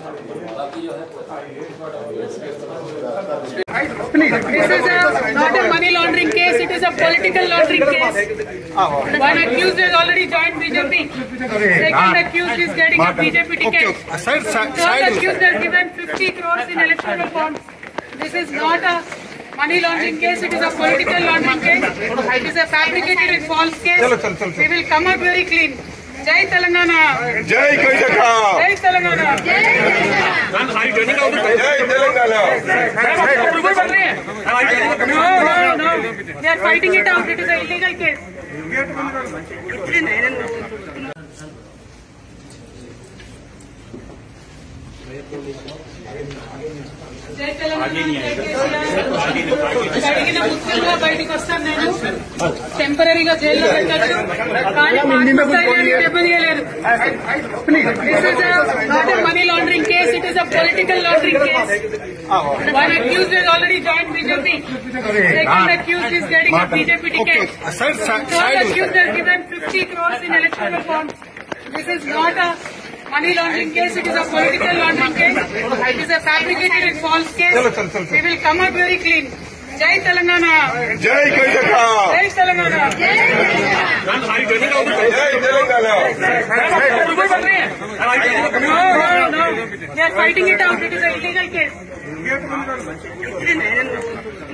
This is not a money laundering case, it is a political laundering case. One accused has already joined BJP. Second accused is getting a BJP ticket. Third accused has given 50 crores in electoral bonds. This is not a money laundering case, it is a political laundering case. It is a fabricated and false case. We will come out very clean. Jai Telangana! Jai Karnataka! Jai Telangana! Jai Telangana! No. They are fighting it out. It is an illegal case. జై తెలంగాణ అడిగిన ముఖ్యంగా బయటకు వస్తాను నేను టెంపరీగా జైల్లో పెట్టచ్చు కానీ దెబ్బతీయలేదు. This is not a money laundering case, it is a political laundering case. One accused has already joined BJP. Second accused is getting a BJP ticket. Third accused has given 50 crores in electoral bonds. This is not a money laundering case, it is a political laundering case. It is a fabricated and false case. We will come out very clean. Jai Telangana! Jai Karnataka! Jai Telangana! Jai Telangana! No. They are fighting it out. It is an illegal case.